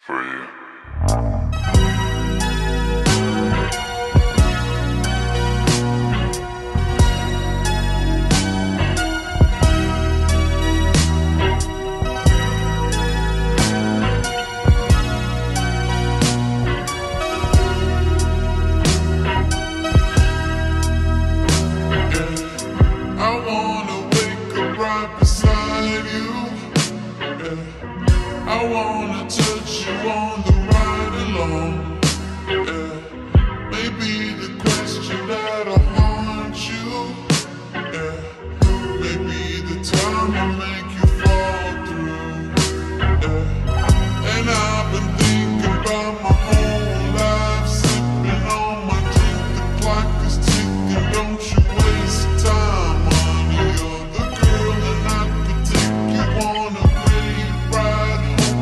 for you. I wanna touch you on the ride along. Yeah. Maybe the question that'll haunt you. Yeah. Maybe the time will make you fall through. Yeah. And I've been thinking about my whole life, sipping on my drink. The clock is ticking. Don't you waste time, honey. You're the girl and I could take you on a great ride.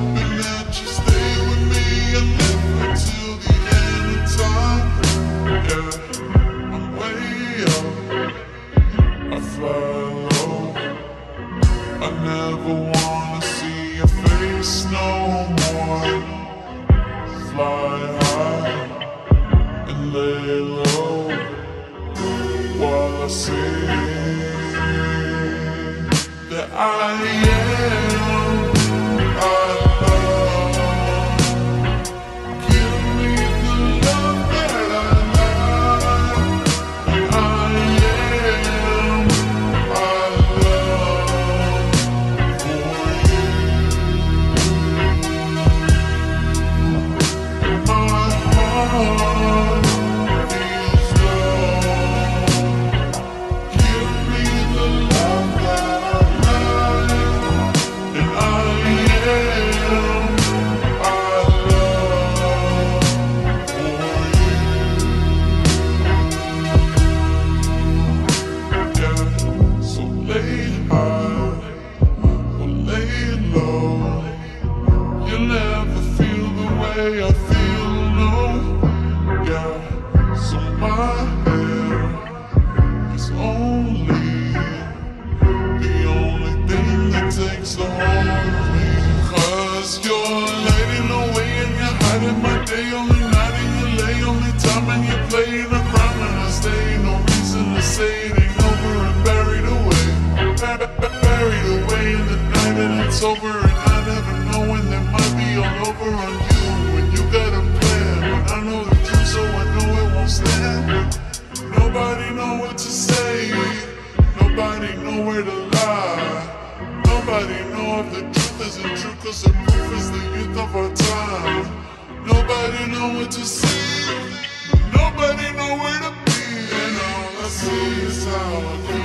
I never wanna see your face no more. Fly high and lay low while I say that I am. I feel no, yeah. So my hair is only the only thing that takes a hold of me. 'Cause you're lighting away and you're hiding my day. Only night and you lay, only time and you're playing a crime and I stay. No reason to say it ain't over and buried away. Buried away in the night and it's over and I never know when they might be all over on you. Nobody know what to say, nobody know where to lie. Nobody know if the truth isn't true, 'cause the proof is the youth of our time. Nobody know what to say, nobody know where to be. And all I see is how I